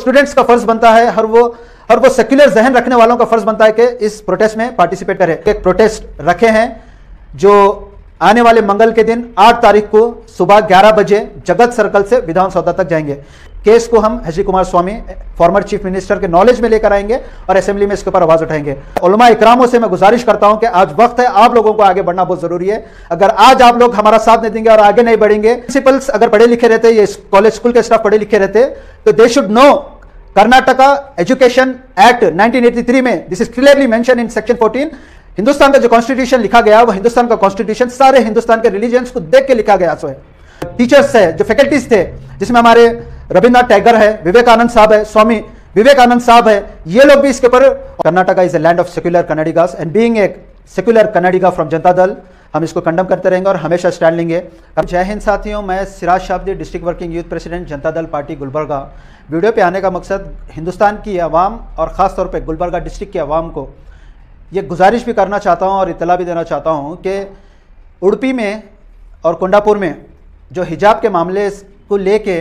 Students का फर्ज बनता है, हर वो सेक्युलर जहन रखने वालों का फर्ज बनता है कि इस प्रोटेस्ट में पार्टिसिपेट करें। एक प्रोटेस्ट रखे हैं जो आने वाले मंगल के दिन 8 तारीख को सुबह 11 बजे जगत सर्कल से विधानसौधा तक जाएंगे। केस को हम H D Kumaraswamy former chief minister के नॉलेज में लेकर आएंगे और असेंबली में इसके ऊपर आवाज उठाएंगे। उलमा इकरामों से मैं गुजारिश करता हूं कि आज वक्त है, आप लोगों को आगे बढ़ना बहुत जरूरी है। अगर आज आप लोग हमारा साथ नहीं देंगे और आगे नहीं बढ़ेंगे, प्रिंसिपल्स अगर पढ़े लिखे रहते, ये कॉलेज स्कूल के स्टाफ पढ़े लिखे रहते, तो they should know Karnataka education act 1983 में this is clearly mention in section 14। Hindustan का जो कॉन्स्टिट्यूशन लिखा गया वो हिंदुस्तान का कॉन्स्टिट्यूशन सारे हिंदुस्तान के रिलीजियंस को देख के लिखा गया। सो है टीचर्स है, जो फैकल्टीज थे, जिसमें हमारे रविन्द्रनाथ टैगोर है, विवेकानंद साहब है, स्वामी विवेकानंद साहब है, ये लोग भी इसके ऊपर। Karnataka is a land of secular Kannadigas and being a secular Kannadiga from Janata Dal, हम इसको कंडम करते रहेंगे और हमेशा स्टैंड लेंगे। जय हिंद साथियों, मैं Siraj Shabdi, district working youth president Janata Dal party Gulbarga. Video पे आने का मकसद हिंदुस्तान की आवाम और ख़ास तौर पे गुलबर्गा डिस्ट्रिक्ट की आवाम को ये गुजारिश भी करना चाहता हूँ और इत्तला भी देना चाहता हूँ कि उडुपी में और कुंडापुर में जो हिजाब के मामले को लेके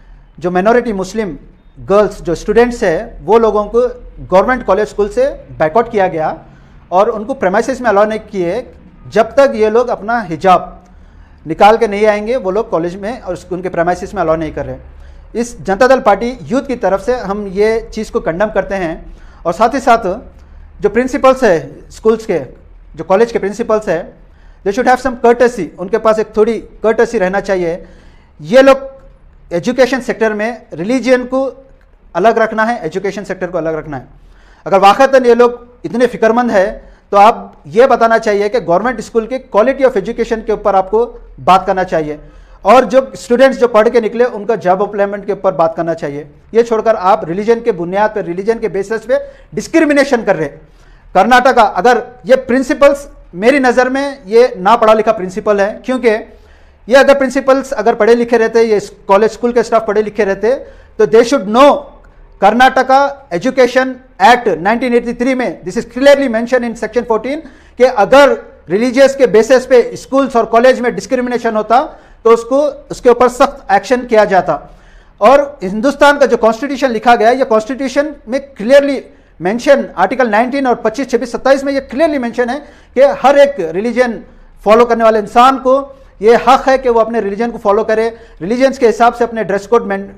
जो माइनॉरिटी मुस्लिम गर्ल्स जो स्टूडेंट्स है वो लोगों को गवर्नमेंट कॉलेज स्कूल से बैकआउट किया गया और उनको प्रेमाइसिस में अलाउ नहीं किए जब तक ये लोग अपना हिजाब निकाल के नहीं आएंगे, वो लोग कॉलेज में और उनके प्रेमाइसिस में अलाउ नहीं कर रहे। इस जनता दल पार्टी यूथ की तरफ से हम ये चीज़ को कंडम करते हैं और साथ ही साथ जो प्रिंसिपल्स है स्कूल्स के, जो कॉलेज के प्रिंसिपल्स है, they should have some courtesy, उनके पास एक थोड़ी कर्टसी रहना चाहिए। ये लोग एजुकेशन सेक्टर में रिलीजियन को अलग रखना है, एजुकेशन सेक्टर को अलग रखना है। अगर वाकई ये लोग इतने फिक्रमंद है तो आप ये बताना चाहिए कि गवर्नमेंट स्कूल के क्वालिटी ऑफ एजुकेशन के ऊपर आपको बात करना चाहिए और जो स्टूडेंट्स जो पढ़ के निकले उनका जॉब एम्प्लॉयमेंट के ऊपर बात करना चाहिए। ये छोड़कर आप रिलीजन के बुनियाद पर, रिलीजन के बेसिस पे डिस्क्रिमिनेशन कर रहे। कर्नाटका, अगर ये प्रिंसिपल्स मेरी नज़र में ये ना पढ़ा लिखा प्रिंसिपल है, क्योंकि ये अगर प्रिंसिपल्स अगर पढ़े लिखे रहते, ये कॉलेज स्कूल के स्टाफ पढ़े लिखे रहते, तो they should know Karnataka education act 1983 में this is clearly mention in section 14 कि अगर रिलीजियस के बेसिस पे स्कूल्स और कॉलेज में डिस्क्रिमिनेशन होता तो उसके ऊपर सख्त एक्शन किया जाता। और हिंदुस्तान का जो कॉन्स्टिट्यूशन लिखा गया, ये कॉन्स्टिट्यूशन में क्लियरली मेंशन आर्टिकल 19 और 25, 26, 27 में ये क्लियरली मेंशन है कि हर एक रिलीजन फॉलो करने वाले इंसान को ये हक है कि वो अपने रिलीजन को फॉलो करे, रिलीजन्स के हिसाब से अपने ड्रेस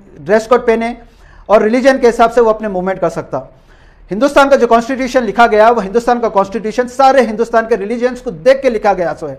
कोड पहने और रिलीजन के हिसाब से वो अपने मूवमेंट कर सकता। हिंदुस्तान का जो कॉन्स्टिट्यूशन लिखा गया वो हिंदुस्तान का कॉन्स्टिट्यूशन सारे हिंदुस्तान के रिलीजन्स को देख के लिखा गया। सो है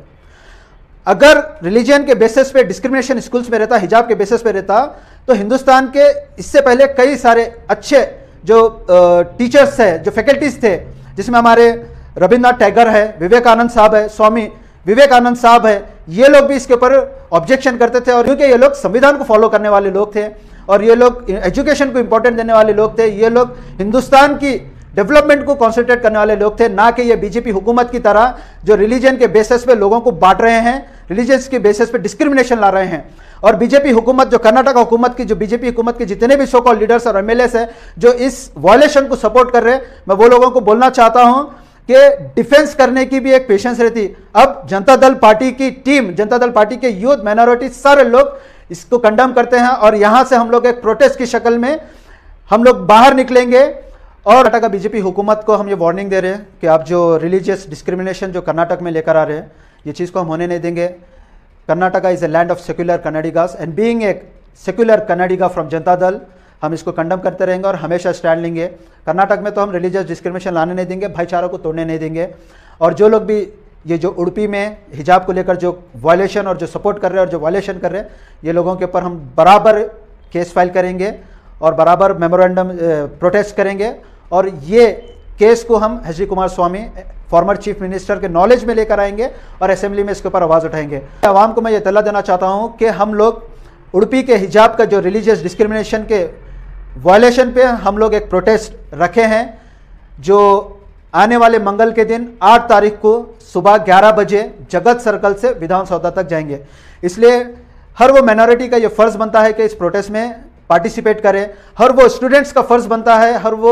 अगर रिलीजन के बेसिस पे डिस्क्रिमिनेशन स्कूल्स में रहता, हिजाब के बेसिस पे रहता, तो हिंदुस्तान के इससे पहले कई सारे अच्छे जो टीचर्स है, जो फैकल्टीज थे, जिसमें हमारे रविन्द्रनाथ टैगोर है, विवेकानंद साहब है, स्वामी विवेकानंद साहब है, ये लोग भी इसके ऊपर ऑब्जेक्शन करते थे। और क्योंकि ये लोग संविधान को फॉलो करने वाले लोग थे और ये लोग एजुकेशन को इंपॉर्टेंट देने वाले लोग थे, ये लोग हिंदुस्तान की डेवलपमेंट को कॉन्सेंट्रेट करने वाले लोग थे, ना कि ये बीजेपी हुकूमत की तरह जो रिलीजन के बेसिस पे लोगों को बांट रहे हैं, रिलीजन्स के बेसिस पे डिस्क्रिमिनेशन ला रहे हैं। और बीजेपी हुकूमत, जो कर्नाटक हुकूमत की, जो बीजेपी हुकूमत के जितने भी सो कॉल्ड लीडर्स और एमएलएस हैं जो इस वायलेशन को सपोर्ट कर रहे हैं, मैं वो लोगों को बोलना चाहता हूं कि डिफेंस करने की भी एक पेशेंस रहती। अब जनता दल पार्टी की टीम, जनता दल पार्टी के यूथ, माइनॉरिटी, सारे लोग इसको कंडम करते हैं और यहां से हम लोग एक प्रोटेस्ट की शक्ल में हम लोग बाहर निकलेंगे। और कर्नाटक बीजेपी हुकूमत को हम ये वार्निंग दे रहे हैं कि आप जो रिलीजियस डिस्क्रिमिनेशन जो कर्नाटक में लेकर आ रहे हैं, ये चीज़ को हम होने नहीं देंगे। Karnataka is a land of secular Kannadigas and being a secular Kannadiga from Janata Dal, हम इसको कंडम करते रहेंगे और हमेशा स्टैंड लेंगे। कर्नाटक में तो हम रिलीजियस डिस्क्रिमिनेशन लाने नहीं देंगे, भाईचारा को तोड़ने नहीं देंगे। और जो लोग भी ये जो उडुपी में हिजाब को लेकर जो वायलेशन और जो सपोर्ट कर रहे हैं और जो वायलेशन कर रहे हैं, ये लोगों के ऊपर हम बराबर केस फाइल करेंगे और बराबर मेमोरेंडम प्रोटेस्ट करेंगे। और ये केस को हम H D Kumaraswamy former chief minister के नॉलेज में लेकर आएंगे और असेंबली में इसके ऊपर आवाज़ उठाएंगे। आवाम को मैं ये इत्तला देना चाहता हूँ कि हम लोग उडुपी के हिजाब का जो रिलीजियस डिस्क्रिमिनेशन के वायलेशन पे हम लोग एक प्रोटेस्ट रखे हैं जो आने वाले मंगल के दिन 8 तारीख को सुबह 11 बजे जगत सर्कल से विधानसौधा तक जाएंगे। इसलिए हर वो माइनॉरिटी का ये फ़र्ज़ बनता है कि इस प्रोटेस्ट में पार्टिसिपेट करें, हर वो स्टूडेंट्स का फ़र्ज़ बनता है,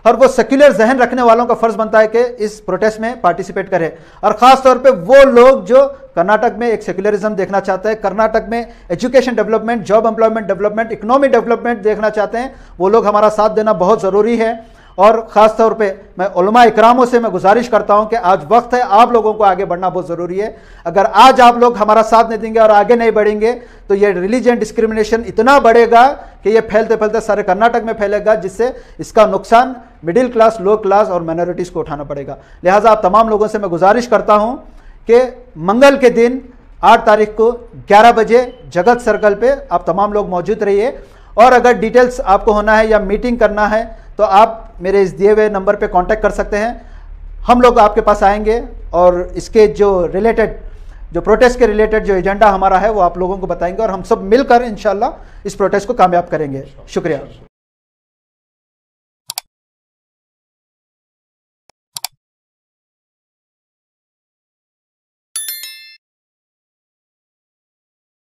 और वो सेक्युलर जहन रखने वालों का फर्ज बनता है कि इस प्रोटेस्ट में पार्टिसिपेट करें। और ख़ास तौर पे वो लोग जो कर्नाटक में एक सेक्युलरिज्म देखना चाहते हैं, कर्नाटक में education development, job employment development, economy development देखना चाहते हैं, वो लोग हमारा साथ देना बहुत ज़रूरी है। और ख़ास तौर पे मैं उलमा इकरामों से मैं गुजारिश करता हूं कि आज वक्त है, आप लोगों को आगे बढ़ना बहुत ज़रूरी है। अगर आज आप लोग हमारा साथ नहीं देंगे और आगे नहीं बढ़ेंगे तो ये रिलीजन डिस्क्रिमिनेशन इतना बढ़ेगा कि ये फैलते फैलते सारे कर्नाटक में फैलेगा, जिससे इसका नुकसान मिडिल क्लास, लो क्लास और माइनॉरिटीज़ को उठाना पड़ेगा। लिहाजा आप तमाम लोगों से मैं गुजारिश करता हूँ कि मंगल के दिन 8 तारीख को 11 बजे जगत सर्कल पे आप तमाम लोग मौजूद रहिए। और अगर डिटेल्स आपको होना है या मीटिंग करना है तो आप मेरे इस दिए हुए नंबर पे कांटेक्ट कर सकते हैं। हम लोग आपके पास आएंगे और इसके जो प्रोटेस्ट के रिलेटेड जो एजेंडा हमारा है वो आप लोगों को बताएंगे और हम सब मिलकर इंशाल्लाह इस प्रोटेस्ट को कामयाब करेंगे। शुक्रिया।